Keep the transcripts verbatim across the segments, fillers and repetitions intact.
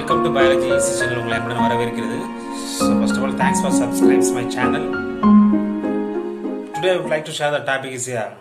Welcome to Biology Easy channel. உங்களை அன்புடன் வரவேற்கிறது. So first of all, thanks for subscribing my channel. Today I would like to share the topic is here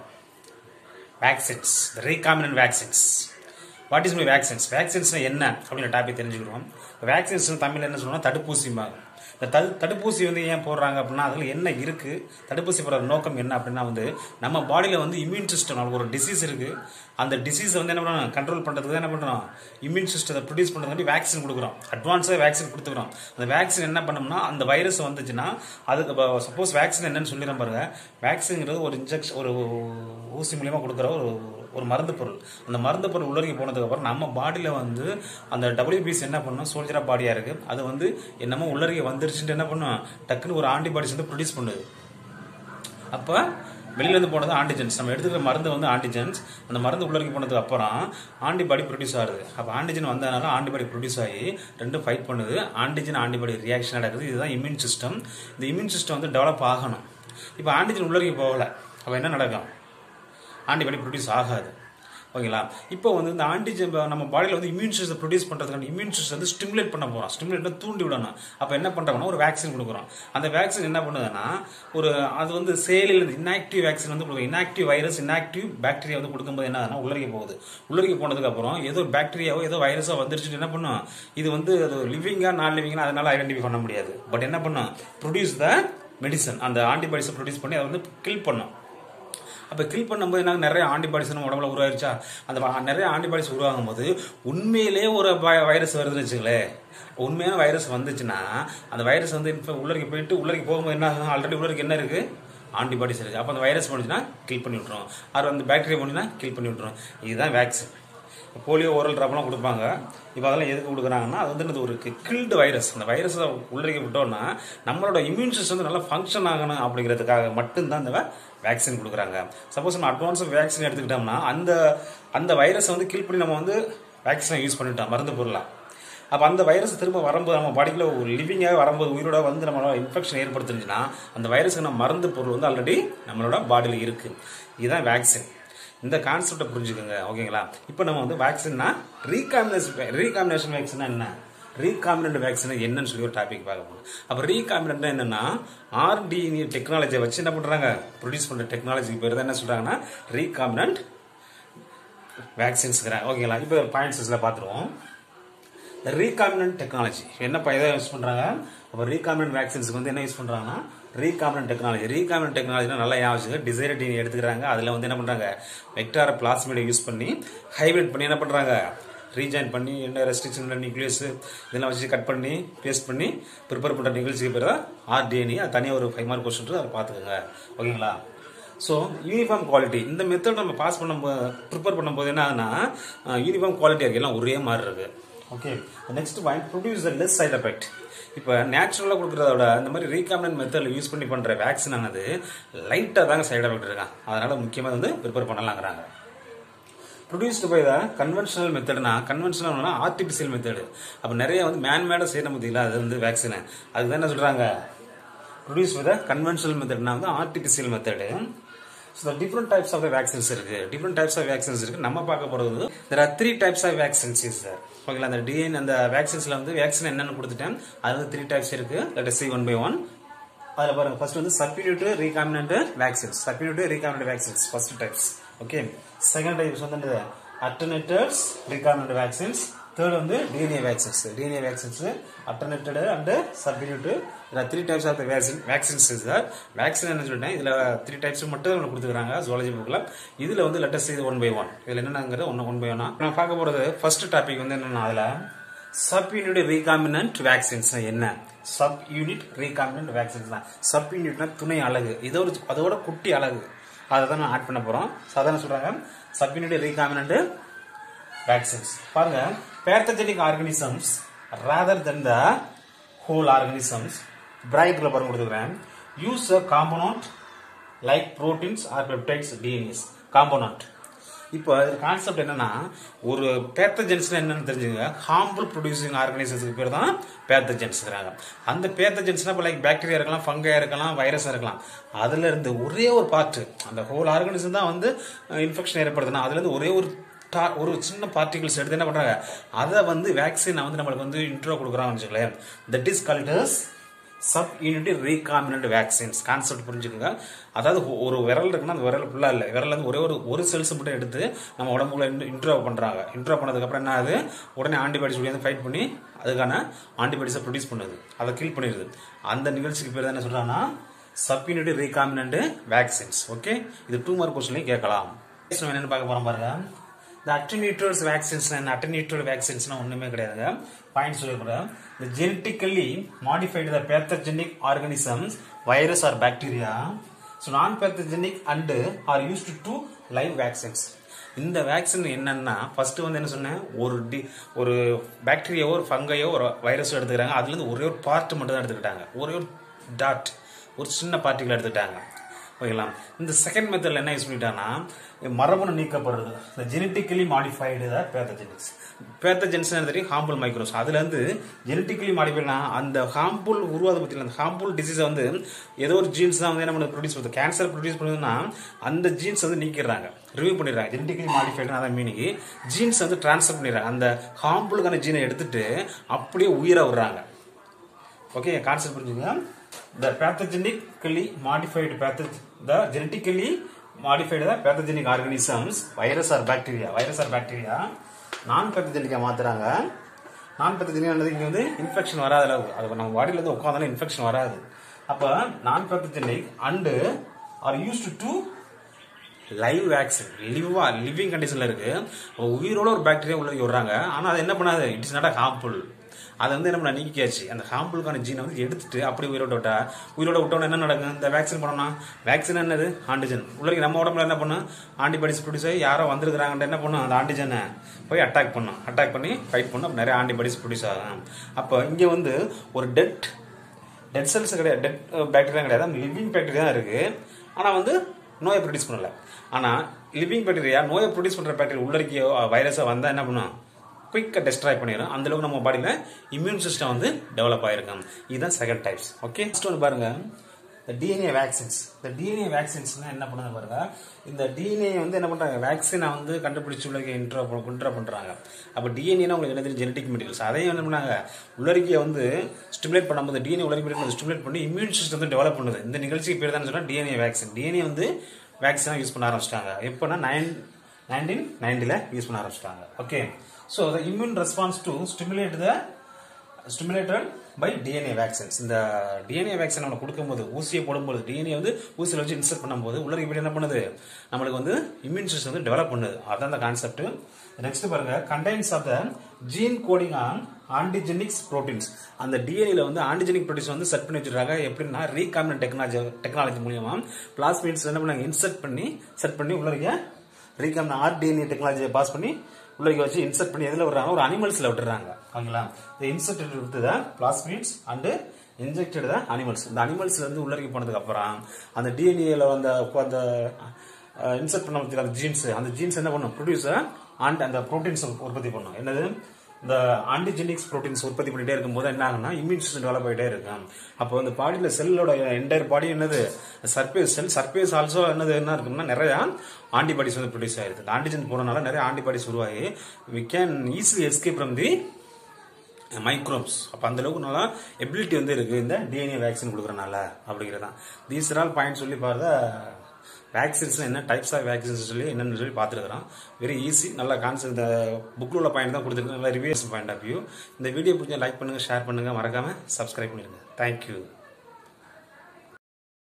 vaccines, the recombinant vaccines. What is my vaccines? Vaccines என்ன அப்படிங்கிற topic தெரிஞ்சுக்கிறோம். Vaccines தமிழ்ல என்ன சொல்றோம்னா தடுப்பூசிம்பாங்க. இந்த தடுப்பூசி வந்து ஏன் போடுறாங்க அப்படின்னா அதில் என்ன இருக்குது, தடுப்பூசி போடுற நோக்கம் என்ன அப்படின்னா வந்து நம்ம பாடியில் வந்து இம்யூன் சிஸ்டம், நமக்கு ஒரு டிசீஸ் இருக்குது, அந்த டிசீஸை வந்து என்ன பண்ணுறோம், கண்ட்ரோல் பண்ணுறதுக்கு என்ன பண்ணுறோம், இம்யூன் சிஸ்டத்தை ப்ரொடியூஸ் பண்ணுறதுக்காண்டி வேக்சின் கொடுக்குறோம், அட்வான்ஸாக வேக்சின் கொடுத்துக்கிறோம். அந்த வேக்சின் என்ன பண்ணோம்னா அந்த வைரஸ் வந்துச்சுன்னா அதுக்கு சப்போஸ் வேக்சின் என்னன்னு சொல்லிடுறோம் பாருங்க. வேக்சின்ங்கிறது ஒரு இன்ஜெக்ஷன், ஒரு ஊசி மூலியமாக கொடுக்குற ஒரு ஒரு மருந்து பொருள். அந்த மருந்து பொருள் உள்ளே போனதுக்கப்புறம் நம்ம பாடியில் வந்து அந்த டபிள்யூபிசி என்ன பண்ணணும், சோல்ஜரா பாடியாக இருக்குது, அது வந்து என்னமோ உள்ளே வந்துருச்சுட்டு என்ன பண்ணும், டக்குன்னு ஒரு ஆன்டிபாடிஸ் வந்து ப்ரொடியூஸ் பண்ணுது. அப்போ வெளியிலேருந்து போனது ஆன்டிஜென்ஸ், நம்ம எடுத்துக்கிற மருந்து வந்து ஆன்டிஜென்ஸ். அந்த மருந்து உள்ளே போனதுக்கு அப்புறம் ஆன்டிபாடி ப்ரொடியூஸ் ஆகுது. அப்போ ஆன்டிஜன் வந்ததுனால ஆன்டிபாடி ப்ரொடியூஸ் ஆகி ரெண்டும் ஃபைட் பண்ணுது. ஆன்டிஜன் ஆன்டிபாடி ரியாக்ஷன் நடக்குது. இதுதான் இம்யூன் சிஸ்டம். இந்த இம்யூன் சிஸ்டம் வந்து டெவலப் ஆகணும். இப்போ ஆன்டிஜன் உள்ளே போகலை, அப்போ என்ன நடக்கும், ஆன்டிபாடி ப்ரொடியூஸ் ஆகாது. ஓகேங்களா? இப்போ வந்து இந்த ஆன்டிஜன் நம்ம பாடியில் வந்து இம்யூன் சிஸ்டம் ப்ரொடியூஸ் பண்ணுறதுக்கான இம்யூன் சிஸ்டம் வந்து ஸ்டிமுலேட் பண்ண போகிறோம், ஸ்டிமுலேட் தூண்டி விடணும். அப்போ என்ன பண்ணுறாங்கன்னா ஒரு வேக்சின் கொடுக்குறோம். அந்த வேக்சின் என்ன பண்ணுதுன்னா ஒரு அது வந்து செயலில் இன்ஆக்டிவ் வேக்சின் வந்து கொடுக்கும். இன்ஆக்டிவ் வைரஸ், இன்ஆக்டிவ் பாக்டீரியா வந்து கொடுக்கும்போது என்ன ஆகுதுன்னா உள்ளே போகுது. உள்ளே போனதுக்கப்புறம் ஏதோ பாக்டீரியாவோ ஏதோ வைரஸோ வந்துருச்சுட்டு என்ன பண்ணும், இது வந்து அது லிவிங்கா நான் லிவிங்கா அதனால ஐடென்டிஃபை பண்ண முடியாது. பட் என்ன பண்ணும், ப்ரொடியூஸ் த மெடிசன், அந்த ஆன்டிபாடிஸை ப்ரொடியூஸ் பண்ணி அதை வந்து கில் பண்ணும். அப்போ கில் பண்ணும்போது என்ன, நிறைய ஆன்டிபாடிஸ் நம்ம உடம்புல உருவாயிருச்சா, அந்த நிறைய ஆன்டிபாடிஸ் உருவாகும் போது உண்மையிலே ஒரு வைரஸ் வருதுன்னு வச்சுங்களேன். உண்மையான வைரஸ் வந்துச்சுன்னா அந்த வைரஸ் வந்து இப்போ உள்ளே போயிட்டு உள்ளே போகும்போது என்ன ஆகும், ஆல்ரெடி உள்ளே என்ன இருக்குது, ஆன்டிபாடிஸ் இருக்குது. அப்போ அந்த வைரஸ் போனுச்சுன்னா கில் பண்ணி விட்ருவோம். அது அந்த பாக்டீரியா போனுச்சுன்னா கில் பண்ணி விட்ருவோம். இதுதான் வேக்சின். போலியோ ஓரல் ட்ராப்லாம் கொடுப்பாங்க. இப்போ அதெல்லாம் எதுக்கு கொடுக்குறாங்கன்னா அது வந்து ஒரு கில்டு வைரஸ். அந்த வைரஸை உள்ளே விட்டோம்னா நம்மளோட இம்யூன் சிஸ்டம் வந்து நல்லா ஃபங்க்ஷன் ஆகணும் அப்படிங்கிறதுக்காக மட்டும்தான் இந்த வேக்சின் கொடுக்குறாங்க. சப்போஸ் நம்ம அட்வான்ஸ் வேக்சின் எடுத்துக்கிட்டோம்னா அந்த அந்த வைரஸை வந்து கில் பண்ணி நம்ம வந்து வேக்சினை யூஸ் பண்ணிட்டோம் மருந்து பொருளாக. அப்போ அந்த வைரஸ் திரும்ப வரும்போது நம்ம பாடிக்குள்ள ஒரு லிவிங்காக வரும்போது உயிரோட வந்து நம்மளோட இன்ஃபெக்ஷன் ஏற்படுத்துச்சுன்னா அந்த வைரஸுக்கு நம்ம மருந்து பொருள் வந்து ஆல்ரெடி நம்மளோட பாடியில் இருக்குது. இதுதான் வேக்சின். இந்த கான்செப்டை புரிஞ்சுக்கோங்க. ஓகேங்களா? இப்போ நம்ம வந்து வேக்சின்னா ரீகாம்பினேஷன் ரீகாம்பினேஷன் வேக்சினா என்ன, ரீகாம்பினன்ட் வேக்சின் என்னன்னு சொல்லி ஒரு டாபிக் பார்க்க போகிறோம். அப்போ ரீகாம்பினன்ட் என்னன்னா ஆர்டிஎன்ஏ டெக்னாலஜியை வச்சு என்ன பண்ணுறாங்க, ப்ரொடியூஸ் பண்ணுற டெக்னாலஜிக்கு பேர் தான் என்ன சொல்கிறாங்கன்னா ரீகாம்பினன்ட் வேக்சின்ஸ்ங்கிறாங்க. ஓகேங்களா? இப்போ பாயிண்ட்ஸில் பார்த்துருவோம். ரீகாம்பினன்ட் டெக்னாலஜி என்ன எதை யூஸ் பண்ணுறாங்க, அப்போ ரீகாம்பினன்ட் வேக்சின்ஸுக்கு வந்து என்ன யூஸ் பண்ணுறாங்கன்னா ரீகாம்பினன்ட் டெக்னாலஜி. ரீகாம்பினன்ட் டெக்னாலஜினா நல்லா ஞாபகம், டிசைரட் டிஎன்ஏ எடுத்துக்கிறாங்க. அதில் வந்து என்ன பண்ணுறாங்க, வெக்டார் பிளாஸ்மிடை யூஸ் பண்ணி ஹைபிரிட் பண்ணி என்ன பண்ணுறாங்க, ரீஜாயின் பண்ணி என்ன ரெஸ்ட்ரிக்ஷன் நியூக்ளியஸ் இதெல்லாம் வச்சு கட் பண்ணி பேஸ்ட் பண்ணி ப்ரிப்பேர் பண்ணுற நிகழ்ச்சிக்கு பேர் தான் ஆர்டிஎன்ஏ. அது தனியாக ஒரு ஃபைவ் மார்க் கொஸ்டின், அதை பார்த்துக்கோங்க. ஓகேங்களா? ஸோ யூனிஃபார்ம் குவாலிட்டி, இந்த மெத்தட் நம்ம பாஸ் பண்ணும்போது ப்ரிப்பேர் பண்ணும்போது என்ன ஆகுதுன்னா யூனிஃபார்ம் குவாலிட்டி இருக்குது, எல்லாம் ஒரே மாதிரி இருக்குது. Okay, next point produce the less side effect. இப்போ நேச்சுரலாக கொடுக்குறத விட இந்த மாதிரி ரீகாம்பினன்ட் மெத்தடில் யூஸ் பண்ணி பண்ணுற வேக்சின் ஆனது லைட்டாக தாங்க சைட் எஃபெக்ட் இருக்கான். அதனால் முக்கியமாக வந்து ப்ரிப்பேர் பண்ணலாங்கிறாங்க. ப்ரொடியூஸ்டு பை த கன்வென்ஷனல் மெத்தட்னா, கன்வென்ஷனல்னா ஆர்டிஃபிஷியல் மெத்தடு. அப்போ நிறைய வந்து மேன்மேடாக செய்யணும் பார்த்தீங்களா, அது வந்து வேக்சினை, அதுக்கு தான் என்ன சொல்கிறாங்க, ப்ரொடியூஸ் பை த கன்வென்ஷனல் மெத்தட்னா வந்து artificial method. So the different types of the vaccines இருக்கு, different types of vaccines இருக்கு. நம்ம பார்க்க போறது there are three types of vaccines is there. ஓகேங்களா? அந்த டிஎன்ஏ அந்த வேக்சின்ஸ்ல வந்து வேக்சின் என்னன்னு கொடுத்துட்டேன், அது வந்து த்ரீ டைப்ஸ் இருக்கு. let us see one by one. அதுல பாருங்க, ஃபர்ஸ்ட் வந்து subunit recombinant vaccines, subunit recombinant vaccines first types. Okay, second types வந்து attenuated recombinant vaccines, third வந்து DNA vaccines, DNA vaccines attenuated and subunit. இதுல three types of vaccine vaccines is that. Vaccine என்ன சொல்லிட்டேன், இதுல three types மட்டும் நம்ம கொடுத்துக்கிறாங்க zoology புக்ல. இதுல வந்து let us see one by one. இதுல என்னங்கிறது ஒன் ஒன் பை ஒன்னா நான் பார்க்க போறது. ஃபர்ஸ்ட் டாபிக் வந்து என்னன்னா அதுல சப் யூனிட் ரீகாம்பினன்ட் வேக்சின்ஸ் என்ன, சப் யூனிட் ரீகாம்பினன்ட் வேக்சின்ஸ் தான். சப் யூனிட்னா துணை அலகு, இதோட அதோட குட்டி அலகு, அதை தான் நான் ஆட் பண்ண போறோம். சாதாரண சொல்றாங்க சப் யூனிட் ரீகாம்பினன்ட் வேக்சின்ஸ். பாருங்க, pathogenic organisms rather than the whole organisms, பிரைட்ல பாருங்க கொடுத்துக்கிறேன், use a component like proteins or peptides, DNAs component. இப்போ கான்செப்ட் என்னன்னா ஒரு பேத்தஜென்ஸ் என்னன்னு தெரிஞ்சுங்க, ஹார்ம்ஃபுல் ப்ரொடியூசிங் ஆர்கானிசம்ஸ்க்கு பேர் தான் பேத்தஜென்ஸ்ங்கிறாங்க. அந்த பேத்தஜென்ஸ்னா இப்போ லைக் பாக்டீரியா இருக்கலாம், ஃபங்கா இருக்கலாம், வைரஸா இருக்கலாம். அதுல இருந்து ஒரே ஒரு பார்ட், அந்த ஹோல் ஆர்கானிசம் தான் வந்து இன்ஃபெக்ஷன் ஏற்படுத்தினா அதுல இருந்து ஒரே ஒரு ஒரு சின்ன பார்ட்டிகல்ஸ் எடுத்து என்ன பண்றாங்க, அதை வந்து வேக்சின் வந்து நம்மளுக்கு வந்து இன்ட்ரோ கொடுக்குறாங்கன்னு வச்சுக்கோங்களேன். That is called as subunit recombinant vaccines. Concept புரிஞ்சுக்கோங்க. அதாவது ஒரு விரல் இருக்குன்னா அந்த விரல் ஃபுல்லா இல்லை, விரல் வந்து ஒரே ஒரு ஒரு செல்ஸ் மட்டும் எடுத்து நம்ம உடம்புல இன்ட்ரோ பண்றாங்க. இன்ட்ரோ பண்ணதுக்கு அப்புறம் என்ன ஆகுது, உடனே ஆன்டிபாடிஸ் வந்து ஃபைட் பண்ணி அதுக்கான ஆன்டிபாடிஸை ப்ரொடியூஸ் பண்ணுது, அதை கில் பண்ணிடுது. அந்த நிகழ்ச்சிக்கு பேர் என்ன சொல்றாங்கன்னா subunit recombinant vaccines. Okay, இது டூ மார்க் கொஸ்டின்லையும் கேட்கலாம். என்னன்னு பார்க்க போறோம் பாருங்க. இந்த அட்டென்யூட்டர்ஸ் வேக்சின்ஸ் என்ன, அட்டென்யூட்டர் வேக்சின்ஸ்னா ஒண்ணுமே கிடையாதுங்க. பாயிண்ட் சொல்லிடுறேன். The genetically modified the pathogenic organisms, virus or bacteria, so non-pathogenic and are used to live vaccines. இந்த வேக்சின் என்னன்னா ஃபர்ஸ்ட் வந்து என்ன சொன்னேன், ஒரு டி ஒரு பாக்டீரியாவோ ஒரு ஃபங்கையோ ஒரு வைரஸோ எடுத்துக்கிறாங்க. அதுல இருந்து ஒரே ஒரு பார்ட் மட்டும் தான் எடுத்துக்கிட்டாங்க, ஒரே ஒரு டாட், ஒரு சின்ன பார்ட்டிகள் எடுத்துக்கிட்டாங்க. ஓகேங்களா. இந்த செகண்ட் மெத்தட்ல என்ன யூஸ் பண்ணிட்டாங்கன்னா மரபணு நீக்கப்படுறது. இந்த ஜெனட்டிக்கலி மாடிஃபைடு பேத்தஜெனிக்ஸ். பேத்தஜென்ஸ் தெரியும், ஹார்ம்ஃபுல் மைக்ரோஸ். அதுல இருந்து ஜெனட்டிக்கலி மாடிஃபைட்னா அந்த ஹார்ம்ஃபுல் உருவாத பத்தி அந்த ஹார்ம்ஃபுல் டிசீஸ் வந்து ஏதோ ஒரு ஜீன்ஸ் தான் வந்து என்ன ப்ரொடியூஸ் பண்ணுது. கேன்சர் ப்ரொடியூஸ் பண்ணுதுன்னா அந்த ஜீன்ஸ் வந்து நீக்கிடுறாங்க, ரிமூவ் பண்ணிடுறாங்க. ஜெனட்டிக்கலி மாடிஃபைடு அதான் மீனிங். ஜீன்ஸ் வந்து டிரான்ஸ்ஃபர் பண்ணிடுறாங்க. அந்த ஹார்ம்ஃபுல்லான ஜீனை எடுத்துட்டு அப்படியே உயிரை விடுறாங்க. ஓகே, கான்செப்ட் புரிஞ்சுங்க. The pathogenically modified pathogen, the genetically modified the pathogenic organisms, virus or bacteria, virus or bacteria, non-pathogenic மாத்துறாங்க. non-pathogenic ஆனது இங்க வந்து இன்ஃபெக்ஷன் வராத அளவு, அது நம்ம பாடியில இருந்து உட்கார்ந்தாலும் இன்ஃபெக்ஷன் வராது. அப்ப non-pathogenic and are used to live vaccine. லிவா லிவிங் கண்டிஷன்ல இருக்கு, உயிரோட ஒரு பாக்டீரியா உள்ள விடுறாங்க. ஆனா அது என்ன பண்ணாது, இட்ஸ் நாட் ஹார்ம்ஃபுல். அதை வந்து என்ன பண்ண நீக்கியாச்சு. அந்த ஹார்ம்ஃபுல்கான ஜீனை வந்து எடுத்துட்டு அப்படி உயிரோட விட்டா, உயிரோட விட்டோன்னு என்ன நடக்கும், இந்த வேக்சின் பண்ணோம்னா வேக்சின் என்னது ஆன்டிஜன். உள்ளே நம்ம உடம்புல என்ன பண்ணும், ஆன்டிபாடிஸ் ப்ரொடியூஸ் ஆகி யாரோ வந்திருக்கிறாங்கன்னு என்ன பண்ணும், அந்த ஆன்டிஜனை போய் அட்டாக் பண்ணும், அட்டாக் பண்ணி ஃபைட் பண்ணும். நிறைய ஆன்டிபாடிஸ் ப்ரொடியூஸ் ஆகும். அப்போ இங்கே வந்து ஒரு டெட் டெட் செல்ஸ் கிடையாது, டெட் பாக்டீரியா கிடையாது, லிவிங் பாக்டீரியா தான் இருக்கு. ஆனால் வந்து நோயை ப்ரொடியூஸ் பண்ணல. ஆனால் லிவிங் பாக்டீரியா நோயை ப்ரொடியூஸ் பண்ணுற பாக்டீரியா உள்ளிருக்கிய வைரஸாக வந்தால் என்ன பண்ணும், குயிக்காக டெஸ்ட்ராய் பண்ணிடும். அந்த அளவுக்கு நம்ம பாடியில் இம்யூன் சிஸ்டம் வந்து டெவலப் ஆயிருக்கும். இதுதான் செகண்ட் டைப்ஸ். ஓகே, ஃபர்ஸ்ட் ஒன்று பாருங்க, இந்த டிஎன்ஏ வேக்சின்ஸ். இந்த டிஎன்ஏ வேக்சின்ஸ்னா என்ன பண்ணுது பாருங்க. இந்த டிஎன்ஏ வந்து என்ன பண்றாங்க, வேக்சினை வந்து கண்டுபிடிச்சு உள்ள இன்ட்ரோ இன்ட்ரோ பண்றாங்க. அப்போ டிஎன்ஏனா உங்களுக்கு என்ன தெரியும், ஜெனடிக் மெட்டீரியல்ஸ். அதையும் என்ன பண்ணாங்க, உள்ளறிக்கையை வந்து ஸ்டிமுலேட் பண்ணும்போது டிஎன்ஏ உள்ளறிக்கை ஸ்டிமுலேட் பண்ணி இம்யூன் சிஸ்டம் வந்து டெவலப் பண்ணுது. இந்த நிகழ்ச்சிக்கு பேர் தான் சொன்னா டிஎன்ஏ வேக்சின். டிஎன்ஏ வந்து வேக்சினா யூஸ் பண்ண ஆரம்பிச்சிட்டாங்க. எப்போனா நைன் நைன்டீன் நைன்டில யூஸ் பண்ண ஆரம்பிச்சிட்டாங்க. Okay, so the immune response to stimulate the stimulated by D N A vaccines. இந்த D N A vaccine நம்ம கொடுக்கும்போது, ஊசியை போடும்போது, D N A வந்து ஊசியில் வச்சு இன்சர்ட் பண்ணும்போது உள்ள இப்படி என்ன பண்ணுது, நம்மளுக்கு வந்து இம்யூன் சிஸ்டம் வந்து டெவலப் பண்ணுது. அதான் அந்த கான்செப்ட். நெக்ஸ்ட் பாருங்க, contains of the gene coding an antigenics proteins. அந்த டிஎன்ஏல வந்து ஆன்டிஜெனிக் ப்ரோட்டீன்ஸ் வந்து செட் பண்ணி வச்சிருக்காங்க. எப்படின்னா ரீகாம்பினன்ட் டெக்னாலஜி டெக்னாலஜி மூலியமா பிளாஸ்மிட்ஸ் என்ன பண்ணாங்க, இன்சர்ட் பண்ணி செட் பண்ணி உள்ள ரீகாம்பினன்ட் ஆர்டிஎன்ஏ டெக்னாலஜியை பாஸ் பண்ணி உள்ள வச்சு இன்சர்ட் பண்ணி எதுல விடுறாங்க, ஒரு அனிமல்ஸ்ல விட்டுறாங்க. ஓகேங்களா. இந்த insert with the plasmids and injected the animals. இந்த அனிமல்ஸ்ல இருந்து உள்ளிறக்கி போனதுக்கு அப்புறம் அந்த டிஎன்ஏல வந்து அந்த இன்சர்ட் பண்ண அந்த ஜீன்ஸ், அந்த ஜீன்ஸ் என்ன பண்ணும், ப்ரொடியூஸ் அண்ட் அந்த ப்ரோட்டீன்ஸ் உற்பத்தி பண்ணும். என்னது, இந்த ஆன்டிஜெனிக்ஸ் ப்ரோட்டீன்ஸ் உற்பத்தி பண்ணிட்டே இருக்கும்போது என்ன ஆகுனா இம்யூன் சிஸ்டம் டெவலப் ஆகிட்டே இருக்கும். அப்போ இந்த பாடியில் செல்லோட என்டையர் பாடி என்னது, சர்பேஸ் செல், சர்பேஸ் ஆல்சோ என்னது என்ன இருக்குன்னா நிறைய ஆன்டிபாடிஸ் வந்து ப்ரொடியூஸ் ஆயிருக்கு. இந்த ஆன்டிஜென் போனனால நிறைய ஆன்டிபாடிஸ் உருவாகி we can easily escape from the microbes. அப்போ அந்த அளவுக்கு நல்லா எபிலிட்டி வந்து இருக்கு இந்த டிஎன்ஏ வேக்சின் கொடுக்குறனால அப்படிங்கிறதான். தீஸ் ஆர் ஆல் பாயிண்ட் சொல்லி பாருங்க. வேக்சின்ஸ் என்ன டைப்ஸ் ஆஃப் வேக்சின்ஸ் சொல்லி என்னன்னு சொல்லி பார்த்துருக்கிறோம். வெரி ஈஸி, நல்ல கான்செப்ட். இந்த புக்கில் உள்ள பாயிண்ட் தான் கொடுத்துருக்கு, நல்ல ரிவ்யூஸ் பாயிண்ட் ஆஃப் வியூ. இந்த வீடியோ பிடிச்சா லைக் பண்ணுங்க, ஷேர் பண்ணுங்க, மறக்காம சப்ஸ்கிரைப் பண்ணிடுங்க. தேங்க்யூ.